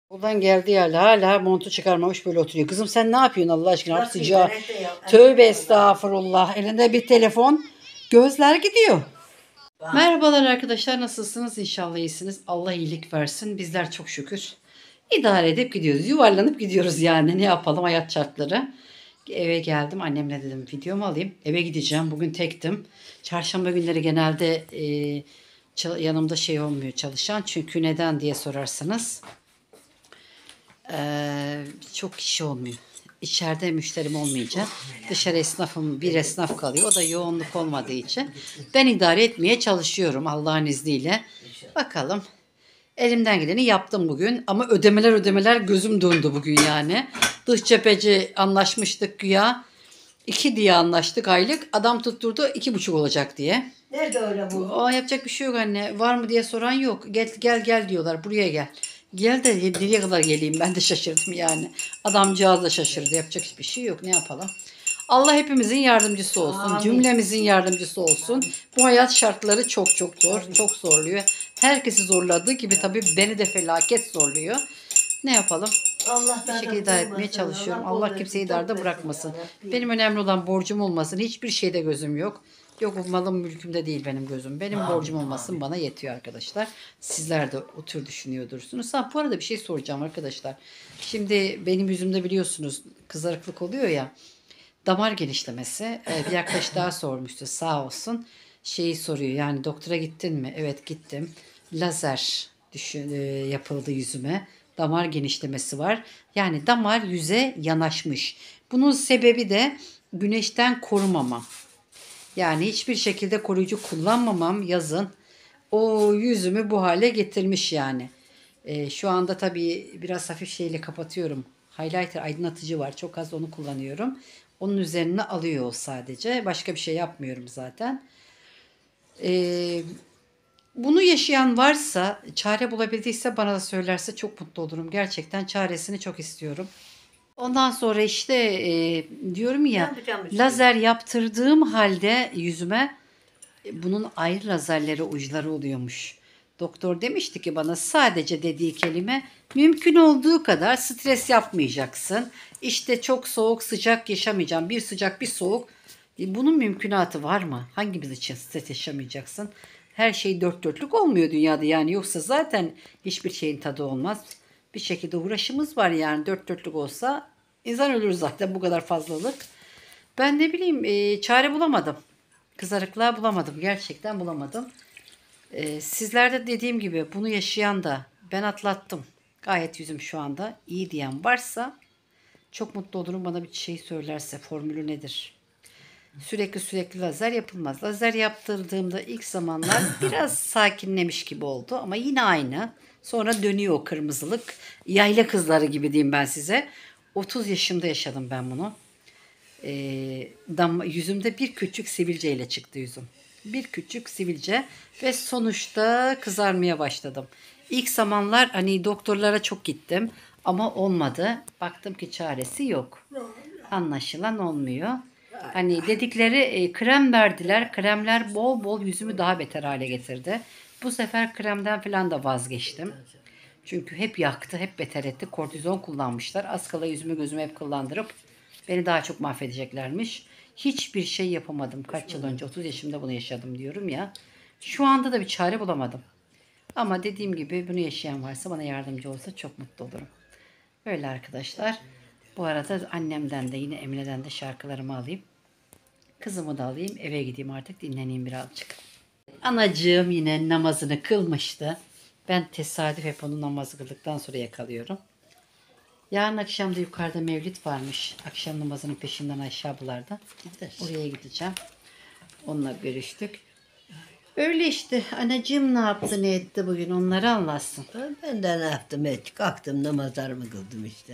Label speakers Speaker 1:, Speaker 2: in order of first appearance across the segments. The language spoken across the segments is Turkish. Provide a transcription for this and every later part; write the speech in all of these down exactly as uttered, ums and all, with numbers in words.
Speaker 1: Buradan geldi ya hala montu çıkarmamış böyle oturuyor. Kızım sen ne yapıyorsun Allah aşkına? Hap
Speaker 2: Nasıl
Speaker 1: sıcağı.
Speaker 2: internet de yok.
Speaker 1: Tövbe estağfurullah. Elinde bir telefon. Gözler gidiyor.
Speaker 2: Bak.
Speaker 1: Merhabalar arkadaşlar, nasılsınız? İnşallah iyisiniz. Allah iyilik versin. Bizler çok şükür idare edip gidiyoruz. Yuvarlanıp gidiyoruz yani. Ne yapalım, hayat şartları. Eve geldim. Annemle dedim videomu alayım. Eve gideceğim. Bugün tektim. Çarşamba günleri genelde e, yanımda şey olmuyor çalışan. Çünkü neden diye sorarsanız. Ee, çok kişi olmuyor. İçeride müşterim olmayınca dışarı esnafım bir esnaf kalıyor. O da yoğunluk olmadığı için ben idare etmeye çalışıyorum Allah'ın izniyle. Bakalım. Elimden geleni yaptım bugün ama ödemeler ödemeler gözüm döndü bugün yani. Dış cepheci anlaşmıştık güya. İki diye anlaştık aylık. Adam tutturdu iki buçuk olacak diye.
Speaker 2: Nerede öyle bu?
Speaker 1: Aa, yapacak bir şey yok anne. Var mı diye soran yok. Gel gel gel diyorlar. Buraya gel. Gel de nereye kadar geleyim, ben de şaşırdım yani. Adamcağız da şaşırdı. Yapacak hiçbir şey yok. Ne yapalım? Allah hepimizin yardımcısı olsun.
Speaker 2: Amin.
Speaker 1: Cümlemizin yardımcısı olsun. Bu hayat şartları çok çok zor. Amin. Çok zorluyor. Herkesi zorladığı gibi tabii beni de felaket zorluyor. Ne yapalım?
Speaker 2: Allah
Speaker 1: Bir şekilde idare etmeye çalışıyorum. Allah, Allah kimseyi darda bırakmasın. Benim önemli olan borcum olmasın. Hiçbir şeyde gözüm yok. Yok malım mülkümde değil benim gözüm. Benim amin, borcum olmasın amin, bana yetiyor arkadaşlar. Sizler de o tür düşünüyordursunuz. Ha, bu arada bir şey soracağım arkadaşlar. Şimdi benim yüzümde biliyorsunuz kızarıklık oluyor ya. Damar genişlemesi. Bir arkadaş daha sormuştu sağ olsun. Şeyi soruyor yani, doktora gittin mi? Evet gittim. Lazer düşün, yapıldı yüzüme. Damar genişlemesi var. Yani damar yüze yanaşmış. Bunun sebebi de güneşten korumamam. Yani hiçbir şekilde koruyucu kullanmamam yazın o yüzümü bu hale getirmiş yani. Ee, şu anda tabii biraz hafif şeyle kapatıyorum. Highlighter aydınlatıcı var. Çok az onu kullanıyorum. Onun üzerine alıyor sadece. Başka bir şey yapmıyorum zaten. Ee, bunu yaşayan varsa, çare bulabildiyse bana da söylerse çok mutlu olurum. Gerçekten çaresini çok istiyorum. Ondan sonra işte e, diyorum ya, lazer yaptırdığım halde yüzüme e, bunun ayrı lazerleri uçları oluyormuş. Doktor demişti ki bana, sadece dediği kelime mümkün olduğu kadar stres yapmayacaksın. İşte çok soğuk sıcak yaşamayacaksın. Bir sıcak bir soğuk. E, bunun mümkünatı var mı? Hangimiz için stres yaşamayacaksın? Her şey dört dörtlük olmuyor dünyada yani. Yoksa zaten hiçbir şeyin tadı olmaz. Bir şekilde uğraşımız var yani. Dört dörtlük olsa insan ölür zaten, bu kadar fazlalık. Ben ne bileyim e, çare bulamadım. Kızarıklığa bulamadım. Gerçekten bulamadım. E, sizlerde dediğim gibi bunu yaşayan da ben atlattım. Gayet yüzüm şu anda iyi diyen varsa çok mutlu olurum, bana bir şey söylerse formülü nedir? Sürekli sürekli lazer yapılmaz. Lazer yaptırdığımda ilk zamanlar biraz sakinlemiş gibi oldu ama yine aynı. Sonra dönüyor o kırmızılık. Yayla kızları gibi diyeyim ben size. otuz yaşımda yaşadım ben bunu. Ee, dam, yüzümde bir küçük sivilce ile çıktı yüzüm. Bir küçük sivilce ve sonuçta kızarmaya başladım. İlk zamanlar hani doktorlara çok gittim ama olmadı. Baktım ki çaresi yok. Anlaşılan olmuyor. Hani dedikleri e, krem verdiler. Kremler bol bol yüzümü daha beter hale getirdi. Bu sefer kremden falan da vazgeçtim. Çünkü hep yaktı, hep beter etti. Kortizon kullanmışlar. Az kala yüzümü gözümü hep kullandırıp beni daha çok mahvedeceklermiş. Hiçbir şey yapamadım. Kaç yıl önce, otuz yaşımda bunu yaşadım diyorum ya. Şu anda da bir çare bulamadım. Ama dediğim gibi bunu yaşayan varsa bana yardımcı olsa çok mutlu olurum. Öyle arkadaşlar. Bu arada annemden de yine Emine'den de şarkılarımı alayım. Kızımı da alayım, eve gideyim artık, dinleneyim birazcık. Anacığım yine namazını kılmıştı. Ben tesadüf hep onu namazı kıldıktan sonra yakalıyorum. Yarın akşam da yukarıda mevlid varmış. Akşam namazının peşinden Ayşe ablalarda. Oraya gideceğim. Onunla görüştük. Öyle işte. Anacığım ne yaptı ne etti bugün, onları anlatsın.
Speaker 2: Ben de ne yaptım et. Kalktım namazlarımı kıldım işte.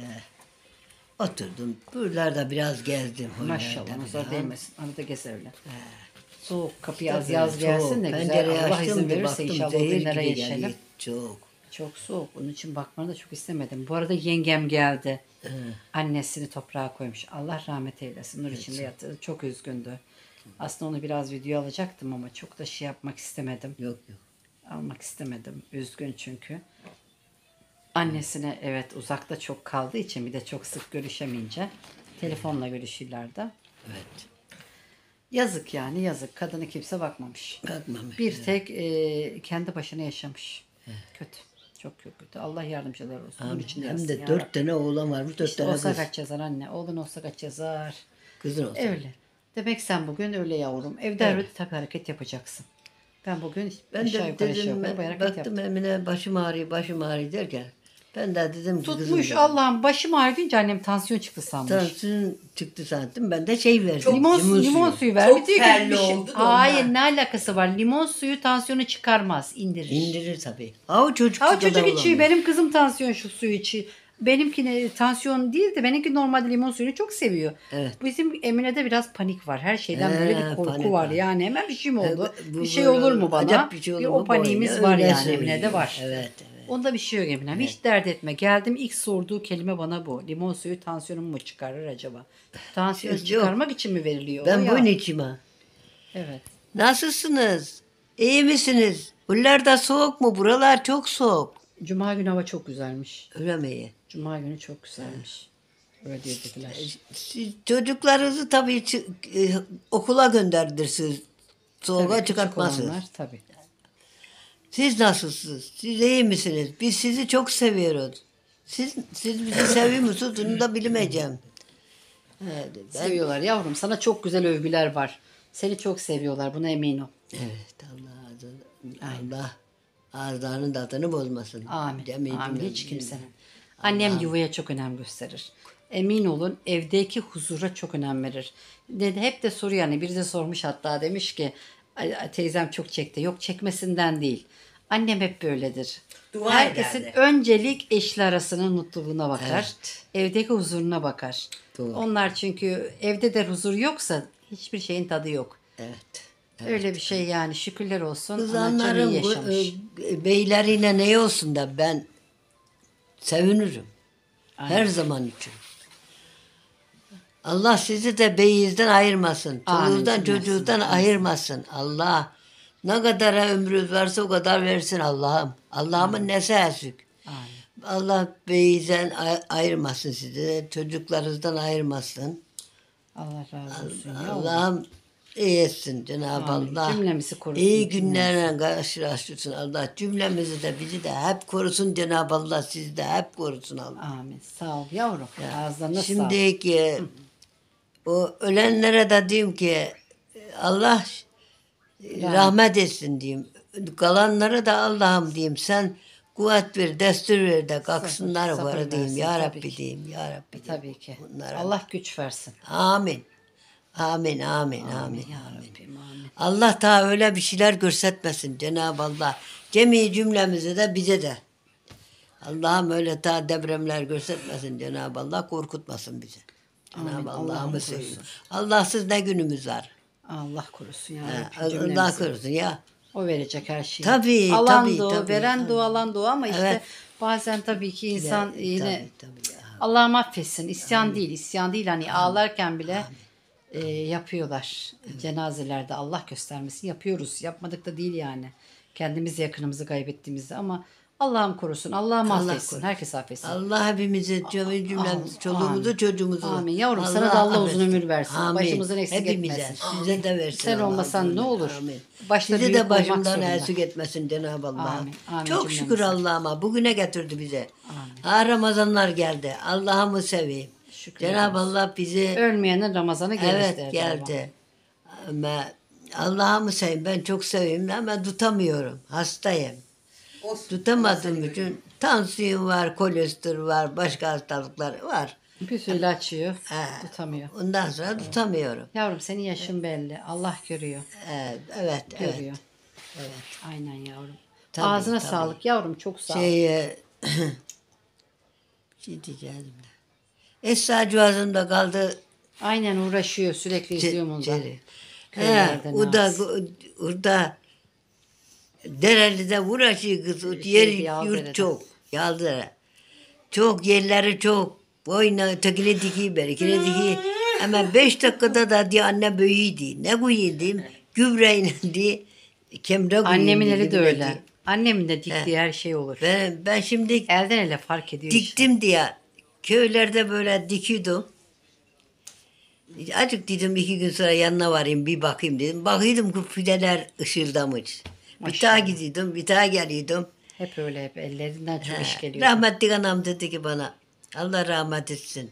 Speaker 2: Oturdum. Buralarda biraz gezdim.
Speaker 1: Maşallah nazar değmesin. Arada gez öyle.
Speaker 2: He.
Speaker 1: Soğuk kapıyı az
Speaker 2: Tabii,
Speaker 1: yaz gelsin de
Speaker 2: soğuk.
Speaker 1: güzel.
Speaker 2: Pencereyi
Speaker 1: Allah
Speaker 2: açtım
Speaker 1: izin
Speaker 2: da
Speaker 1: verirse
Speaker 2: baktım,
Speaker 1: inşallah o
Speaker 2: zehir
Speaker 1: günlere
Speaker 2: gibi
Speaker 1: geçelim.
Speaker 2: geliyor. Çok.
Speaker 1: Çok soğuk. Onun için bakmanı da çok istemedim. Bu arada yengem geldi.
Speaker 2: He.
Speaker 1: Annesini toprağa koymuş. Allah rahmet eylesin. Nur içinde yatırdı. Çok üzgündü. Aslında onu biraz video alacaktım ama çok da şey yapmak istemedim.
Speaker 2: Yok yok.
Speaker 1: Almak istemedim. Üzgün çünkü. Annesine evet uzakta çok kaldığı için bir de çok sık görüşemeyince telefonla görüşürler de.
Speaker 2: Evet.
Speaker 1: Yazık yani yazık. Kadını kimse bakmamış.
Speaker 2: Bakmamış.
Speaker 1: Bir tek e, kendi başına yaşamış. Kötü. Çok çok kötü. Allah yardımcılar olsun. Bunun için
Speaker 2: Hem
Speaker 1: yazsın
Speaker 2: de
Speaker 1: ya
Speaker 2: dört
Speaker 1: Rabbim.
Speaker 2: tane oğlan var. Bu dört
Speaker 1: İşte
Speaker 2: tane
Speaker 1: olsa
Speaker 2: kız.
Speaker 1: kaç yazar anne. Oğlun olsa kaç yazar.
Speaker 2: Kızın olsun.
Speaker 1: Öyle. Demek sen bugün öyle yavrum. Evde
Speaker 2: Evet.
Speaker 1: evet. tabii hareket yapacaksın. Ben bugün
Speaker 2: Ben
Speaker 1: aşağı
Speaker 2: de
Speaker 1: yukarı aşağı
Speaker 2: dedim,
Speaker 1: yukarı bir hareket
Speaker 2: baktım
Speaker 1: yaptım.
Speaker 2: Emine başım ağrıyor, başım ağrıyor derken ben de dedim ki
Speaker 1: Tutmuş
Speaker 2: kızım,
Speaker 1: Allah'ım başım ağrıyınca annem tansiyon çıktı sanmış.
Speaker 2: tansiyon çıktı sandım. Ben de şey verdim.
Speaker 1: Limon,
Speaker 2: limon
Speaker 1: limon,
Speaker 2: suyu.
Speaker 1: suyu vermiş.
Speaker 3: Çok
Speaker 1: Diyor ki
Speaker 3: terli
Speaker 1: bir şey-
Speaker 3: oldu da ondan.
Speaker 1: Hayır ne alakası var? Limon suyu tansiyonu çıkarmaz. indirir.
Speaker 2: İndirir tabii. Ha o çocuk
Speaker 1: Ha, o
Speaker 2: da
Speaker 1: çocuk
Speaker 2: olamıyor.
Speaker 1: içiyor. Benim kızım tansiyon şu suyu içiyor. Benimkine tansiyon değil de benimki normalde limon suyunu çok seviyor.
Speaker 2: Evet.
Speaker 1: Bizim Emine'de biraz panik var. Her şeyden
Speaker 2: He,
Speaker 1: böyle bir korku
Speaker 2: panik
Speaker 1: var.
Speaker 2: var.
Speaker 1: Yani hemen bir şey mi oldu?
Speaker 2: E, bu
Speaker 1: bir şey
Speaker 2: böyle
Speaker 1: olur mu bana?
Speaker 2: acayip bir şey olur mu?
Speaker 1: o paniğimiz
Speaker 2: Böyle
Speaker 1: var
Speaker 2: öyle
Speaker 1: yani
Speaker 2: söylüyor.
Speaker 1: Emine'de var.
Speaker 2: Evet, evet.
Speaker 1: Onda bir şey yok Eminem. Hiç dert etme. Geldim ilk sorduğu kelime bana bu. Limon suyu tansiyonumu mu çıkarır acaba? Tansiyon
Speaker 2: Yok.
Speaker 1: çıkarmak için mi veriliyor?
Speaker 2: Ben
Speaker 1: o ya?
Speaker 2: bunun içim ha.
Speaker 1: Evet.
Speaker 2: Nasılsınız? İyi misiniz? Buralarda soğuk mu? Buralar çok soğuk.
Speaker 1: Cuma günü hava çok güzelmiş.
Speaker 2: Öyle mi iyi?
Speaker 1: Cuma günü çok güzelmiş. Öyle diyor dediler.
Speaker 2: Siz çocuklarınızı tabii çı- e, okula gönderirsiniz. Soğuğa
Speaker 1: Tabii, küçük
Speaker 2: çıkartmazsınız.
Speaker 1: olanlar tabii.
Speaker 2: Siz nasılsınız? Siz iyi misiniz? Biz sizi çok seviyoruz. Siz, siz bizi seviyor musunuz? Onu da bilemeyeceğim. Evet, ben-
Speaker 1: Seviyorlar yavrum. Sana çok güzel övgüler var. Seni çok seviyorlar. Buna emin ol.
Speaker 2: Evet, Allah ağzını, Allah ağızlarının tadını bozmasın.
Speaker 1: Amin.
Speaker 2: Cemi
Speaker 1: Amin.
Speaker 2: cümle-
Speaker 1: Hiç kimsenin. Annem yuvaya çok önem gösterir. Emin olun evdeki huzura çok önem verir. Dedi, hep de soruyor yani biri de sormuş hatta demiş ki "Ay, ay, teyzem çok çekti. Yok çekmesinden değil. Annem hep böyledir.
Speaker 3: Dua
Speaker 1: Herkesin
Speaker 3: ederdi.
Speaker 1: öncelik eşli arasının mutluluğuna bakar.
Speaker 2: Evet.
Speaker 1: Evdeki huzuruna bakar.
Speaker 2: Doğru.
Speaker 1: Onlar çünkü evde de huzur yoksa hiçbir şeyin tadı yok.
Speaker 2: Evet.
Speaker 1: Öyle bir şey yani şükürler olsun. Anacığım
Speaker 2: Kızanların
Speaker 1: iyi
Speaker 2: bu
Speaker 1: yaşamış.
Speaker 2: e, beylerine ne olsun da ben sevinirim. Her zaman için. Allah sizi de beyinizden ayırmasın.
Speaker 1: Amin,
Speaker 2: Çoluğunuzdan
Speaker 1: cümlemizi.
Speaker 2: çocuğunuzdan ayırmasın. Allah ne kadar ömrünüz varsa o kadar versin Allah'ım. Allah'ımın nesi eksik.
Speaker 1: Amin.
Speaker 2: Allah beyinizden ay- ayırmasın sizi. Çocuklarınızdan ayırmasın.
Speaker 1: Allah razı olsun. ya.
Speaker 2: Allah'ım iyi etsin Cenab-ı
Speaker 1: Amin.
Speaker 2: Allah.
Speaker 1: Cümlemizi korusun,
Speaker 2: İyi günlerle karşılaştırsın Allah. Cümlemizi de bizi de hep korusun Cenab-ı Allah. Sizi de hep korusun Allah.
Speaker 1: Amin. Sağ ol yavrum. Ağızlarına sağlık.
Speaker 2: Şimdi ki o ölenlere de diyeyim ki Allah rahmet etsin diyeyim. Kalanlara da Allah'ım diyeyim sen kuvvet ver, destur ver de kalksınlar
Speaker 1: sabır
Speaker 2: var diyeyim.
Speaker 1: versin,
Speaker 2: Ya
Speaker 1: tabii
Speaker 2: Rabbi
Speaker 1: ki.
Speaker 2: diyeyim. Ya Rabbi diyeyim.
Speaker 1: Tabii ki.
Speaker 2: Bunlara-
Speaker 1: Allah güç versin.
Speaker 2: Amin. Amin, amin, amin,
Speaker 1: Ya
Speaker 2: amin.
Speaker 1: Rabbim amin.
Speaker 2: Allah ta öyle bir şeyler göstermesin Cenab-ı Allah. Cemi cümlemize de bize de. Allah'ım öyle ta depremler göstermesin Cenab-ı Allah. Korkutmasın bizi.
Speaker 1: Amin.
Speaker 2: Cenab-ı
Speaker 1: Allah'ım
Speaker 2: Allah'ımı
Speaker 1: korusun.
Speaker 2: seviyor. Allahsız ne günümüz var.
Speaker 1: Allah korusun ya
Speaker 2: Ha,
Speaker 1: Rabbim
Speaker 2: Allah
Speaker 1: cümlemizi.
Speaker 2: korusun ya.
Speaker 1: O verecek her şeyi.
Speaker 2: Tabii,
Speaker 1: alan
Speaker 2: tabii,
Speaker 1: da o,
Speaker 2: tabii.
Speaker 1: veren de o, alan da o ama işte
Speaker 2: Evet.
Speaker 1: bazen tabii ki insan
Speaker 2: Tabii,
Speaker 1: yine
Speaker 2: tabii, tabii ya.
Speaker 1: Allah affetsin. İsyan değil. İsyan değil. Hani ağlarken bile e, yapıyorlar. Cenazelerde Allah göstermesin. Yapıyoruz. Yapmadık da değil yani. Kendimiz yakınımızı kaybettiğimizde ama Allah'ım korusun. Allah'ım
Speaker 2: Allah
Speaker 1: affetsin.
Speaker 2: korusun.
Speaker 1: Herkes affetsin.
Speaker 2: Allah hepimizi, cemi cümlemizi, çoluğumuzu,
Speaker 1: Amin.
Speaker 2: çocuğumuzu.
Speaker 1: Amin. Yavrum, sana da Allah uzun ömür versin. Başımızdan eksik
Speaker 2: Hepimize,
Speaker 1: etmesin.
Speaker 2: size de versin.
Speaker 1: Sen
Speaker 2: Allah
Speaker 1: olmasan
Speaker 2: uzun
Speaker 1: ne
Speaker 2: ömür.
Speaker 1: olur?
Speaker 2: Amin.
Speaker 1: Başta
Speaker 2: Sizi
Speaker 1: büyük
Speaker 2: de
Speaker 1: olmak
Speaker 2: başımdan
Speaker 1: zorunda.
Speaker 2: eksik etmesin Cenab-ı Allah.
Speaker 1: Amin, amin
Speaker 2: Çok
Speaker 1: cümlemize.
Speaker 2: şükür Allah'ıma. Bugüne getirdi bize.
Speaker 1: Amin.
Speaker 2: Ha Ramazanlar geldi. Allah'ımı seveyim.
Speaker 1: Şükürler
Speaker 2: Cenab-ı
Speaker 1: olsun.
Speaker 2: Allah bizi
Speaker 1: Ölmeyenin Ramazan'ı gelir
Speaker 2: evet
Speaker 1: derdi
Speaker 2: geldi. Ama Allah'ımı seveyim. Ben çok seveyim ama tutamıyorum. Hastayım.
Speaker 3: Olsun.
Speaker 2: Tutamadığım için tansiyon var, kolesterol var, başka hastalıklar var.
Speaker 1: babam. Bir sürü ilaç yiyor.
Speaker 2: Ha.
Speaker 1: Tutamıyor.
Speaker 2: Ondan sonra tutamıyorum.
Speaker 1: Yavrum senin yaşın belli. Allah görüyor.
Speaker 2: Evet, evet, evet.
Speaker 1: Görüyor.
Speaker 2: evet.
Speaker 1: Aynen yavrum.
Speaker 2: Tabii,
Speaker 1: Ağzına
Speaker 2: tabii.
Speaker 1: sağlık yavrum. Çok sağ ol.
Speaker 2: Şey, e, şey diyeceğim de. Esra Cuazım'da kaldı.
Speaker 1: Aynen uğraşıyor. Sürekli izliyorum onu da.
Speaker 2: Ceri. He,
Speaker 1: Köylerden
Speaker 2: o da
Speaker 1: az.
Speaker 2: orada Dereli'de uğraşıyor kız. O
Speaker 1: Şey,
Speaker 2: yer
Speaker 1: Yaldere'de.
Speaker 2: yurt çok. Yaldere. Çok yerleri çok. Boyuna tekine diki berikine diki. Ama beş dakikada da diye anne büyüydü. Ne koyayım diyeyim. Gübreyle diye. Kemre koyayım
Speaker 1: Annemin
Speaker 2: diye,
Speaker 1: eli de
Speaker 2: dibine
Speaker 1: öyle.
Speaker 2: diye.
Speaker 1: Annemin de diktiği her şey olur.
Speaker 2: Ben, ben şimdi
Speaker 1: Elden ele fark ediyor işte.
Speaker 2: diktim diye köylerde böyle dikiyordum. Acık dedim iki gün sonra yanına varayım bir bakayım dedim. Bakıyordum ki fideler ışıldamış. Bir
Speaker 1: Maşallah.
Speaker 2: daha gidiyordum, bir daha geliyordum.
Speaker 1: Hep öyle hep ellerinden çok iş geliyor.
Speaker 2: Rahmetli anam dedi ki bana, Allah rahmet etsin.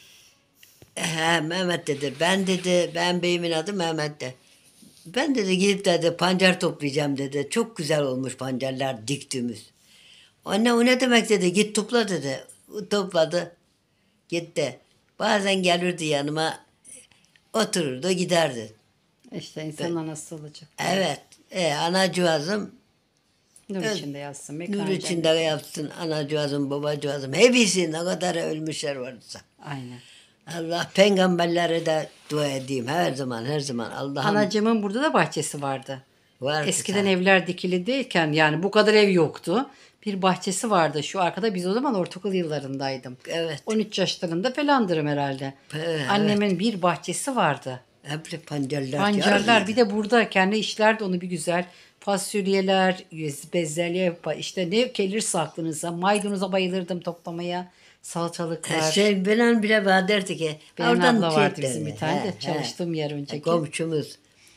Speaker 2: He, Mehmet dedi, ben dedi, ben beyimin adı Mehmet de. Ben dedi gidip dedi pancar toplayacağım dedi. Çok güzel olmuş pancarlar diktiğimiz. Anne o ne demek dedi, git topla dedi. O topladı, gitti. Bazen gelirdi yanıma, otururdu giderdi.
Speaker 1: İşte insanın anası olacak.
Speaker 2: Evet, e, anacığızım
Speaker 1: Nur
Speaker 2: Evet.
Speaker 1: içinde yazsın.
Speaker 2: nur
Speaker 1: mekanı
Speaker 2: içinde
Speaker 1: cennet.
Speaker 2: yapsın, anacığızım, babacığızım. Hepsi ne kadar ölmüşler varsa.
Speaker 1: Aynen.
Speaker 2: Allah peygamberlere de dua edeyim her zaman her zaman Allah'ım
Speaker 1: Anacığımın burada da bahçesi vardı.
Speaker 2: var.
Speaker 1: Eskiden evler dikili değilken yani bu kadar ev yoktu. Bir bahçesi vardı şu arkada. Biz o zaman ortaokul yıllarındaydım.
Speaker 2: Evet.
Speaker 1: on üç yaşlarında falanlarım herhalde.
Speaker 2: Evet.
Speaker 1: Annemin bir bahçesi vardı.
Speaker 2: Hep pancarlar.
Speaker 1: Pancarlar bir de burada kendi işlerdi onu bir güzel. Fasulyeler, bezelye, işte ne gelirse aklınıza. Maydanoza bayılırdım toplamaya. Salatalıklar.
Speaker 2: Şey benim bile var derdi ki.
Speaker 1: Benim
Speaker 2: oradan
Speaker 1: abla
Speaker 2: şey
Speaker 1: vardı
Speaker 2: derdi.
Speaker 1: bizim bir tane
Speaker 2: He,
Speaker 1: de
Speaker 2: he.
Speaker 1: çalıştığım yer önceki.
Speaker 2: Komşumuz.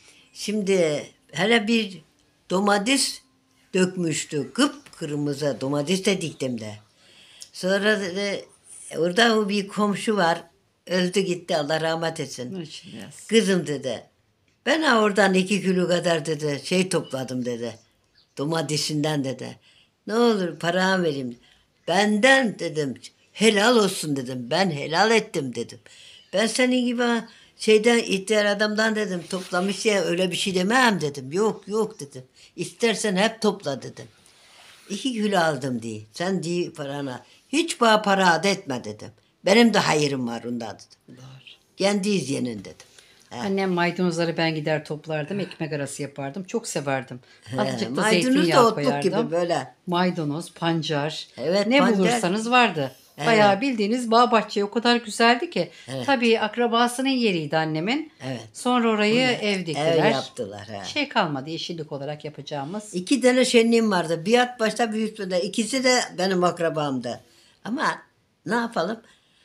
Speaker 2: Şimdi hele bir domates dökmüştü. Kıpkırmızı domates de diktim de. Sonra dedi, orada bir komşu var. Öldü gitti Allah rahmet etsin.
Speaker 1: Nur içinde yazsın.
Speaker 2: Kızım dedi. Ben ha oradan iki kilo kadar dedi şey topladım dedi. Domatesinden dedi. Ne olur paramı vereyim. Benden dedim helal olsun dedim. Ben helal ettim dedim. Ben senin gibi ha, şeyden ihtiyar adamdan dedim toplamış ya öyle bir şey demem dedim. Yok yok dedim. İstersen hep topla dedim. İki kilo aldım diye. Sen diye parana. Hiç bana para adet etme dedim. Benim de hayırım var onda dedim.
Speaker 1: Doğru.
Speaker 2: Kendi izyenin dedim.
Speaker 1: Annem maydanozları ben gider toplardım. Ekmek arası yapardım. Çok severdim. Azıcık da
Speaker 2: Maydanoz da
Speaker 1: zeytinyağı
Speaker 2: otluk
Speaker 1: koyardım.
Speaker 2: gibi böyle.
Speaker 1: Maydanoz, pancar.
Speaker 2: Evet,
Speaker 1: ne
Speaker 2: pancar.
Speaker 1: bulursanız vardı.
Speaker 2: Evet.
Speaker 1: Bayağı bildiğiniz bağ bahçe o kadar güzeldi ki.
Speaker 2: Evet.
Speaker 1: Tabii akrabasının yeriydi annemin.
Speaker 2: Evet.
Speaker 1: Sonra orayı ev diktiler.
Speaker 2: Ev yaptılar. He.
Speaker 1: Şey kalmadı yeşillik olarak yapacağımız.
Speaker 2: İki tane şenliğim vardı. Bir at başta bir üstte. İkisi de benim akrabamdı. Ama ne yapalım?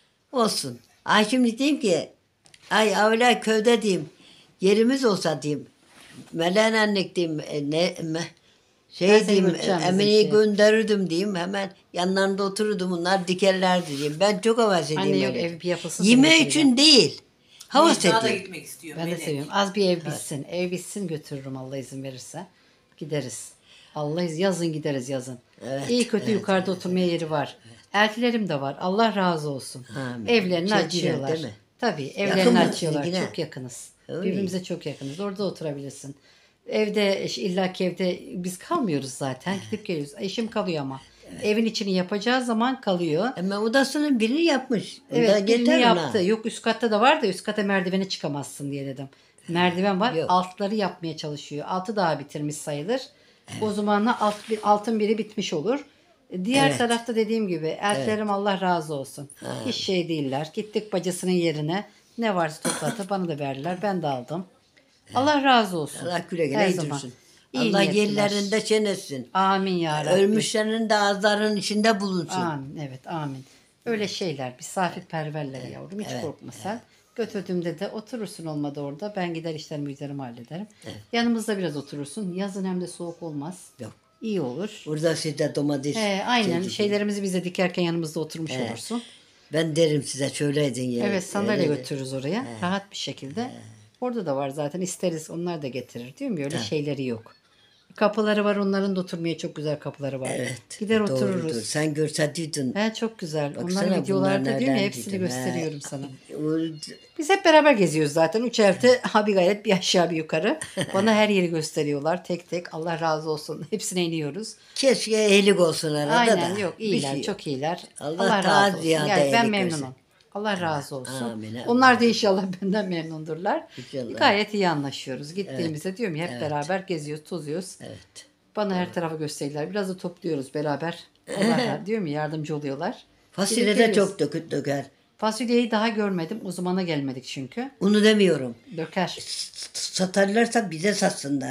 Speaker 2: Olsun. Ay şimdi diyeyim ki ay avla köyde diyeyim. Yerimiz olsa diyeyim. Melen annek diyeyim. E, ne, me,
Speaker 1: Ben
Speaker 2: şey
Speaker 1: seni
Speaker 2: diyeyim.
Speaker 1: götüreceğim
Speaker 2: Emine'yi
Speaker 1: bizimkiye.
Speaker 2: gönderirdim diyeyim. Hemen yanlarında otururdum. Onlar dikerlerdi diyeyim. Ben çok havas edeyim.
Speaker 1: Anne yok
Speaker 2: öyle.
Speaker 1: ev bir yapılsın.
Speaker 2: Yeme
Speaker 1: seni
Speaker 2: için değil. Havas
Speaker 3: Daha da
Speaker 2: edeyim.
Speaker 3: gitmek istiyor.
Speaker 1: Ben de
Speaker 3: Melek.
Speaker 1: seviyorum. Az bir ev bitsin. Ev bitsin götürürüm Allah izin verirse. Gideriz. Allah iz- yazın gideriz yazın.
Speaker 2: Evet,
Speaker 1: İyi kötü
Speaker 2: evet,
Speaker 1: yukarıda oturmaya yeri var. Eltilerim de var. Allah razı olsun.
Speaker 2: Amin.
Speaker 1: Evlerini
Speaker 2: Sevgiler,
Speaker 1: açıyorlar.
Speaker 2: değil mi?
Speaker 1: Tabii
Speaker 2: Yakın
Speaker 1: evlerini
Speaker 2: mı
Speaker 1: açıyorlar.
Speaker 2: sizinkine?
Speaker 1: Çok yakınız.
Speaker 2: Öyle.
Speaker 1: Birbirimize çok yakınız. Orada oturabilirsin. Evde illa ki evde biz kalmıyoruz zaten. Gidip geliyoruz. Eşim kalıyor ama. Evin içini yapacağı zaman kalıyor.
Speaker 2: Ama odasının birini yapmış.
Speaker 1: Evet
Speaker 2: Ondan
Speaker 1: birini
Speaker 2: yeter ona.
Speaker 1: yaptı. Yok üst katta da var da üst kata merdivene çıkamazsın diye dedim. Merdiven var.
Speaker 2: Yok.
Speaker 1: Altları yapmaya çalışıyor. Altı daha bitirmiş sayılır. O zamanla alt, bir, altın biri bitmiş olur. Diğer
Speaker 2: Evet.
Speaker 1: tarafta dediğim gibi eltilerim Allah razı olsun. Hiç şey değiller. Gittik bacasının yerine. Ne varsa topladı bana da verdiler. Ben de aldım. Allah razı olsun.
Speaker 2: Allah güle güle
Speaker 1: Her
Speaker 2: yedirsin.
Speaker 1: zaman. İyi
Speaker 2: Allah
Speaker 1: niyetliler.
Speaker 2: yerlerinde çenetsin.
Speaker 1: Amin ya Rabbi.
Speaker 2: Ölmüşlerin de ağızlarının içinde bulunsun.
Speaker 1: Amin evet amin. Öyle şeyler misafirperverler yavrum hiç korkma sen. Götürdüğümde de oturursun olmadı orada. Ben gider işlerimi güzelimi hallederim. Yanımızda biraz oturursun. Yazın hem de soğuk olmaz.
Speaker 2: Yok.
Speaker 1: İyi olur.
Speaker 2: Burada sizde domates.
Speaker 1: He, aynen
Speaker 2: şey-
Speaker 1: şeylerimizi bize dikerken yanımızda oturmuş olursun.
Speaker 2: Ben derim size şöyle edin ya.
Speaker 1: Evet sandalye
Speaker 2: Öyle de.
Speaker 1: götürürüz oraya. Rahat bir şekilde. Orada da var zaten isteriz onlar da getirir değil mi? Öyle şeyleri yok. Kapıları var onların da oturmaya çok güzel kapıları var.
Speaker 2: Evet.
Speaker 1: Gider
Speaker 2: doğrudur.
Speaker 1: otururuz.
Speaker 2: Sen görseydin.
Speaker 1: He, çok güzel.
Speaker 2: Baksana
Speaker 1: Onların videolarda
Speaker 2: bunlar
Speaker 1: değil mi?
Speaker 2: nereden
Speaker 1: Hepsini
Speaker 2: dedim,
Speaker 1: gösteriyorum
Speaker 2: he.
Speaker 1: sana.
Speaker 2: O-
Speaker 1: Biz hep beraber geziyoruz zaten. Üç evde ha bir gayret bir aşağı bir yukarı. Bana her yeri gösteriyorlar tek tek. Allah razı olsun. Hepsine iniyoruz.
Speaker 2: Keşke ehlik olsun arada
Speaker 1: Aynen
Speaker 2: da.
Speaker 1: yok
Speaker 2: Bir
Speaker 1: iyiler
Speaker 2: şey-
Speaker 1: çok iyiler.
Speaker 2: Allah
Speaker 1: Allah,
Speaker 2: daha
Speaker 1: razı olsun.
Speaker 2: ziyade
Speaker 1: Yani ben
Speaker 2: iyilik
Speaker 1: memnunum.
Speaker 2: versin.
Speaker 1: Allah razı olsun.
Speaker 2: Amin, amin.
Speaker 1: Onlar da inşallah benden memnundurlar.
Speaker 2: İnşallah.
Speaker 1: Gayet iyi anlaşıyoruz. Gittiğimizde diyorum ya hep beraber geziyoruz, tozuyoruz.
Speaker 2: Evet.
Speaker 1: Bana her tarafı gösterirler. Biraz da topluyoruz beraber. Allah diyor mu yardımcı oluyorlar.
Speaker 2: Fasulye
Speaker 1: Gidip
Speaker 2: de
Speaker 1: geliyoruz.
Speaker 2: çok döküt döker.
Speaker 1: Fasulyeyi daha görmedim. O zamana gelmedik çünkü.
Speaker 2: Onu demiyorum.
Speaker 1: Döker.
Speaker 2: Satarlarsa bize satsınlar.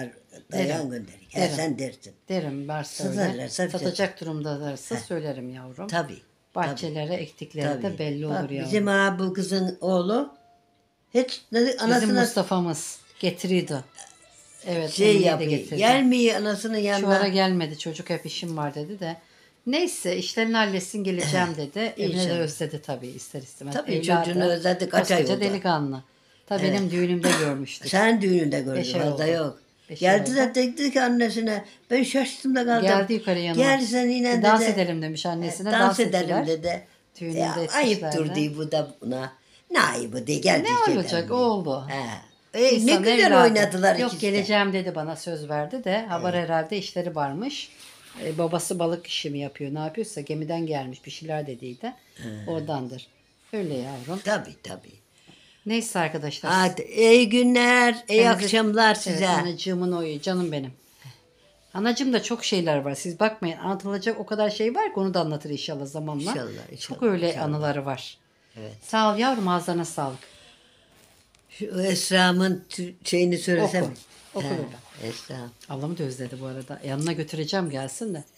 Speaker 2: Dayan gönderir. He,
Speaker 1: Derim.
Speaker 2: sen dersin.
Speaker 1: Derim varsa öyle.
Speaker 2: Satarlarsa bize-
Speaker 1: Satacak durumdalarsa söylerim yavrum.
Speaker 2: Tabii.
Speaker 1: Bahçelere ektikleri de belli
Speaker 2: Bak,
Speaker 1: olur yavrum.
Speaker 2: bizim ha bu kızın oğlu hiç ne-
Speaker 1: Bizim
Speaker 2: anasına
Speaker 1: Mustafa'mız getiriyordu. Evet,
Speaker 2: şey
Speaker 1: Emine'yi de
Speaker 2: yapıyor.
Speaker 1: getirdi.
Speaker 2: Gelmiyor anasının
Speaker 1: Şu
Speaker 2: yanına.
Speaker 1: ara gelmedi. Çocuk hep işim var dedi de. Neyse işlerini halletsin geleceğim dedi. Emine de
Speaker 2: İnşallah.
Speaker 1: özledi tabii ister istemez.
Speaker 2: Tabii,
Speaker 1: Evladı,
Speaker 2: çocuğunu özledi, kaç ay
Speaker 1: koskoca
Speaker 2: oldu?
Speaker 1: delikanlı. Tabii benim düğünümde görmüştük.
Speaker 2: Sen düğününde gördün.
Speaker 1: Beş ay
Speaker 2: Fazla
Speaker 1: oldu.
Speaker 2: yok.
Speaker 1: Beş ay
Speaker 2: Geldi
Speaker 1: oldu.
Speaker 2: de dedi ki annesine ben şaştım da kaldım.
Speaker 1: Geldi yukarı yanıma.
Speaker 2: Gel sen yine dedi.
Speaker 1: Dans edelim demiş annesine.
Speaker 2: Dans,
Speaker 1: Dans,
Speaker 2: edelim
Speaker 1: ettiler.
Speaker 2: dedi.
Speaker 1: Düğününde
Speaker 2: Ya,
Speaker 1: etmişler
Speaker 2: ayıptır
Speaker 1: de.
Speaker 2: diye bu da buna. Ne ayıbı diye geldi.
Speaker 1: Ne
Speaker 2: şeyden
Speaker 1: olacak
Speaker 2: diye.
Speaker 1: oldu.
Speaker 2: He. E, ne
Speaker 1: İnsan
Speaker 2: güzel
Speaker 1: evladı.
Speaker 2: oynadılar
Speaker 1: Yok
Speaker 2: ikisi de.
Speaker 1: geleceğim dedi bana söz verdi de. Haber herhalde işleri varmış. Ee, babası balık işi mi yapıyor ne yapıyorsa gemiden gelmiş bir şeyler dediydi. Oradandır. Öyle yavrum.
Speaker 2: Tabii tabii.
Speaker 1: Neyse arkadaşlar.
Speaker 2: Hadi iyi günler, iyi
Speaker 1: Kendinize-
Speaker 2: akşamlar
Speaker 1: Evet,
Speaker 2: size.
Speaker 1: anacığımın oyu canım benim. Anacığım da çok şeyler var. Siz bakmayın anlatılacak o kadar şey var ki onu da anlatır inşallah zamanla.
Speaker 2: İnşallah, inşallah,
Speaker 1: Çok öyle
Speaker 2: inşallah.
Speaker 1: anıları var.
Speaker 2: Evet.
Speaker 1: Sağ ol yavrum ağzına sağlık.
Speaker 2: Şu Esra'mın tü- şeyini söylesem.
Speaker 1: Oku. Oku
Speaker 2: He,
Speaker 1: baba.
Speaker 2: Esra.
Speaker 1: Ablamı da özledi bu arada. Yanına götüreceğim gelsin de.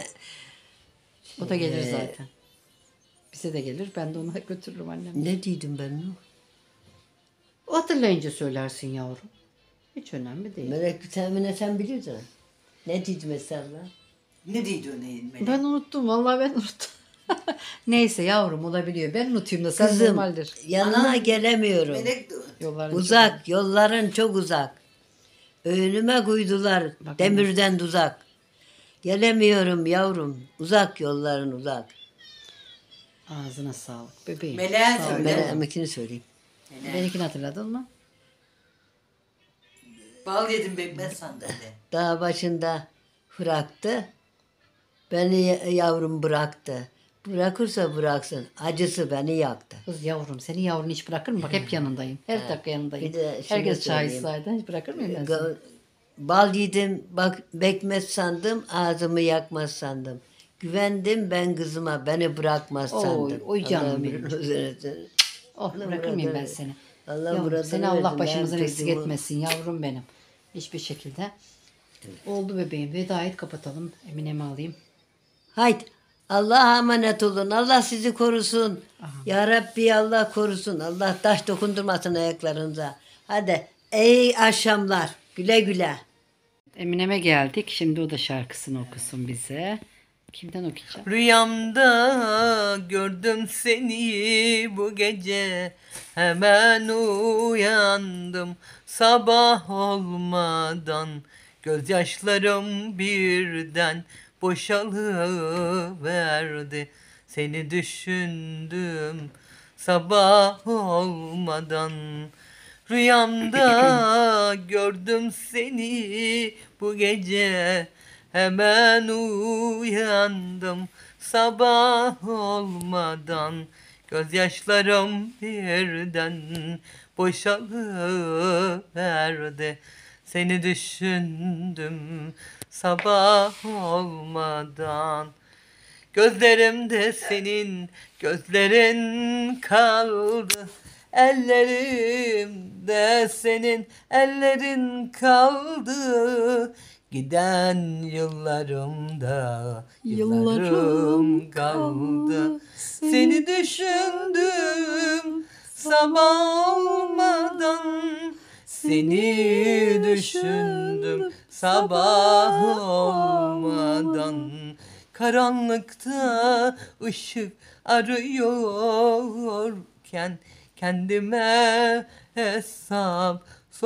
Speaker 1: O da gelir zaten. Bize de gelir. Ben de ona götürürüm annem.
Speaker 2: Ne dedim ben onu?
Speaker 1: O hatırlayınca söylersin yavrum. Hiç önemli değil.
Speaker 2: Melek sen sen biliyorsun. Ne dedim mesela?
Speaker 3: Ne diydi o neyin Melek?
Speaker 1: Ben unuttum. Vallahi ben unuttum. Neyse yavrum olabiliyor. Ben unutayım da sen
Speaker 2: Kızım
Speaker 1: normaldir.
Speaker 2: yanına gelemiyorum.
Speaker 3: Melek de
Speaker 1: Yolların
Speaker 2: Uzak, yolların çok uzak. Önüme koydular
Speaker 1: Bak,
Speaker 2: demirden uzak. Gelemiyorum yavrum. Uzak yolların uzak.
Speaker 1: ağzına sağlık. Bebeğim.
Speaker 3: Melek'e
Speaker 1: Sağ ol.
Speaker 3: söyle.
Speaker 2: Ben emekini söyleyeyim.
Speaker 1: Benimkini hatırladın mı?
Speaker 3: Bal yedim bekmez sandalye.
Speaker 2: Dağ başında bıraktı. Beni yavrum bıraktı. Bırakırsa bıraksın. Acısı beni yaktı.
Speaker 1: Kız yavrum seni yavrunu hiç bırakır mı? Bak hep yanındayım. Her dakika yanındayım.
Speaker 2: Bir de şunu
Speaker 1: Herkes şahit
Speaker 2: söyleyeyim.
Speaker 1: zaten. Hiç bırakır mıyım ben seni?
Speaker 2: Ga- Bal yedim, bak bekmez sandım, ağzımı yakmaz sandım. Güvendim ben kızıma, beni bırakmaz
Speaker 1: Oy,
Speaker 2: sandım.
Speaker 1: oy canım
Speaker 2: Allah'ım
Speaker 1: benim.
Speaker 2: üzerine-
Speaker 1: Oh
Speaker 2: Allah
Speaker 1: bırakır mıyım ben
Speaker 2: buradan-
Speaker 1: seni?
Speaker 2: Allah
Speaker 1: Yavrum,
Speaker 2: buradan
Speaker 1: seni Allah
Speaker 2: versin,
Speaker 1: başımızdan
Speaker 2: ben
Speaker 1: eksik
Speaker 2: çocuğumu-
Speaker 1: etmesin yavrum benim. Hiçbir şekilde. Oldu bebeğim. Veda et kapatalım. Emine'mi alayım.
Speaker 2: Haydi Allah'a emanet olun. Allah sizi korusun. Ya Rabbi Allah korusun. Allah taş dokundurmasın ayaklarınıza. Hadi iyi akşamlar. Güle güle.
Speaker 1: Emine'me geldik. Şimdi o da şarkısını okusun bize. Kimden okuyacağım?
Speaker 3: Rüyamda gördüm seni bu gece. Hemen uyandım sabah olmadan. Gözyaşlarım birden boşalıverdi. Seni düşündüm sabah olmadan. Rüyamda gördüm seni bu gece. Hemen uyandım sabah olmadan. Gözyaşlarım birden boşalıverdi. Seni düşündüm sabah olmadan. Gözlerimde senin gözlerin kaldı. Ellerimde senin ellerin kaldı. Giden yıllarımda yıllarım kaldı. Seni düşündüm sabah olmadan. Seni düşündüm sabah olmadan. Karanlıkta ışık arıyorken kendime hesap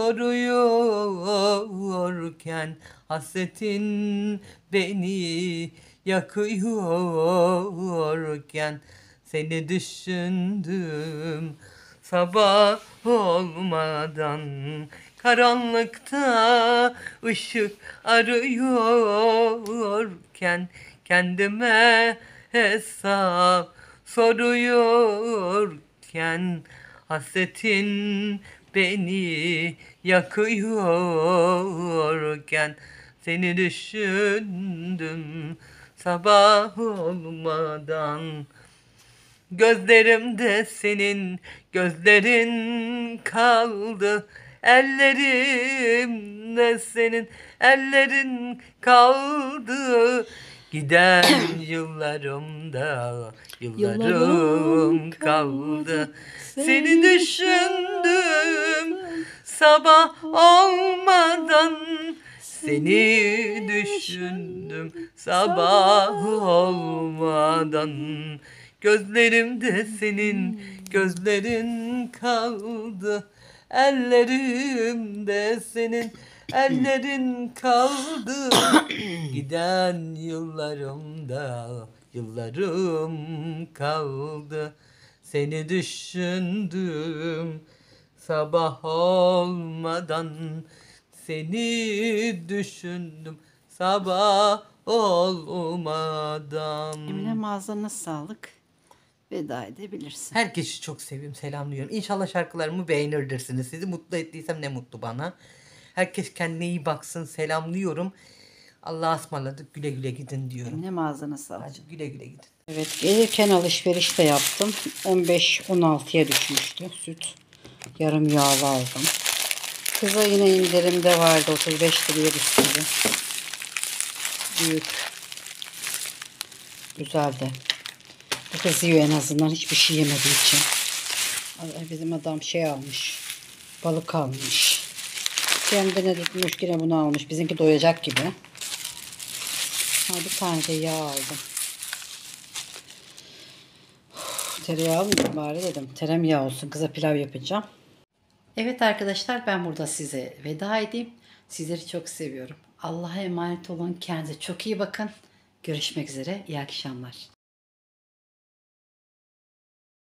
Speaker 3: soruyorken hasretin beni yakıyorken seni düşündüm sabah olmadan. Karanlıkta ışık arıyorken kendime hesap soruyorken hasretin beni yakıyorken seni düşündüm sabah olmadan. Gözlerimde senin gözlerin kaldı. Ellerim düşüşünde senin ellerin kaldı. Giden yıllarımda yıllarım kaldı. Seni düşündüm sabah olmadan. Seni düşündüm sabah olmadan. Gözlerimde senin gözlerin kaldı. Ellerimde senin ellerin kaldı. Giden yıllarımda yıllarım kaldı. Seni düşündüm sabah olmadan. Seni düşündüm sabah olmadan.
Speaker 1: Emine ağzına sağlık. Veda edebilirsin.
Speaker 3: Herkesi çok seviyorum, selamlıyorum. İnşallah şarkılarımı beğenirsiniz. Sizi mutlu ettiysem ne mutlu bana. Herkes kendine iyi baksın, selamlıyorum. Allah'a ısmarladık, güle güle gidin diyorum.
Speaker 1: Emine ağzına sağlık.
Speaker 3: Hadi güle güle gidin.
Speaker 1: Evet, gelirken alışveriş de yaptım. on beş on altıya düşmüştü süt. Yarım yağlı aldım. Kıza yine indirimde vardı. otuz beş liraya düştü. Büyük. Güzeldi. Bu kız yiyor en azından, hiçbir şey yemediği için. Bizim adam şey almış. Balık almış. Kendine tutmuş, yine bunu almış. Bizimki doyacak gibi. Ha, bir tane de yağ aldım. Uf, tereyağı almayayım bari dedim. Tereyağı olsun, kıza pilav yapacağım. Evet arkadaşlar, ben burada size veda edeyim. Sizleri çok seviyorum. Allah'a emanet olun. Kendinize çok iyi bakın. Görüşmek üzere. İyi akşamlar.